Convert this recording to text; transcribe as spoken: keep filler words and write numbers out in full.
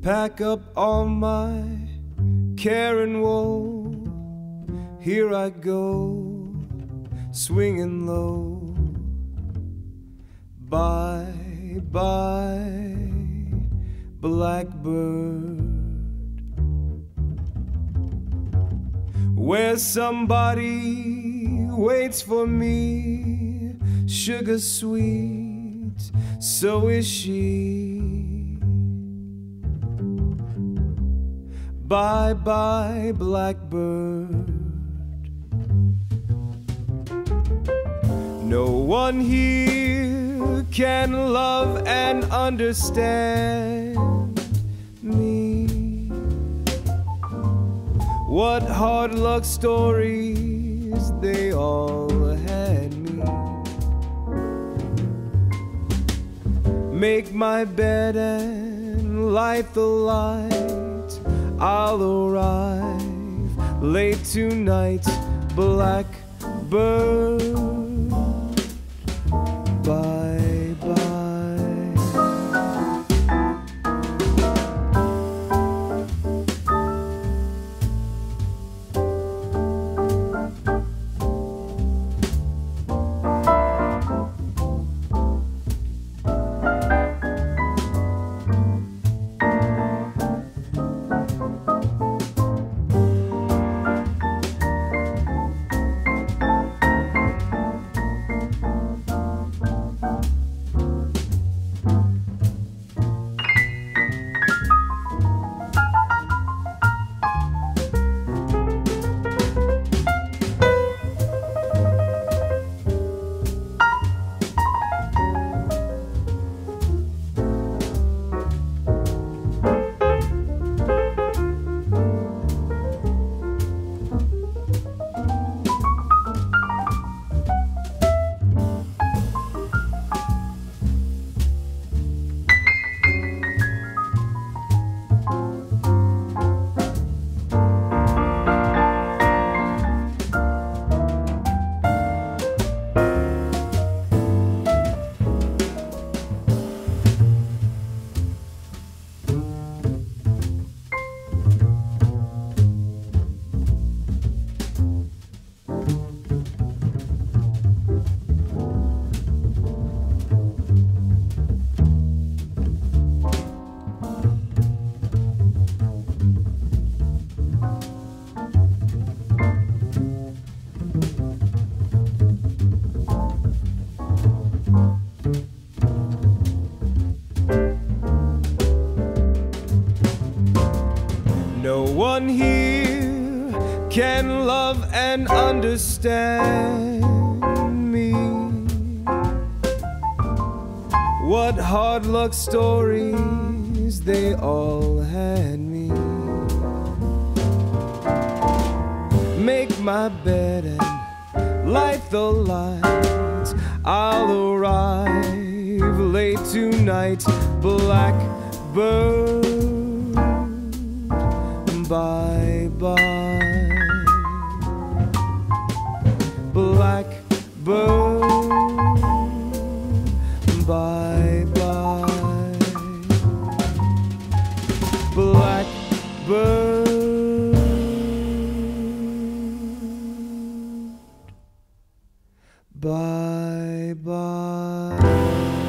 pack up all my care and woe. Here I go, swinging low. Bye, bye, blackbird. Where somebody waits for me, sugar sweet, so is she. Bye, bye, blackbird. No one here can love and understand me. What hard luck stories they all had me. Make my bed and light the light. I'll arrive late tonight, blackbird. Bye, bye. No one here can love and understand me. What hard luck stories they all had me. Make my bed and light the lights. I'll arrive late tonight, blackbird. Bye, bye, blackbird. Bye, bye, blackbird. Bye, bye.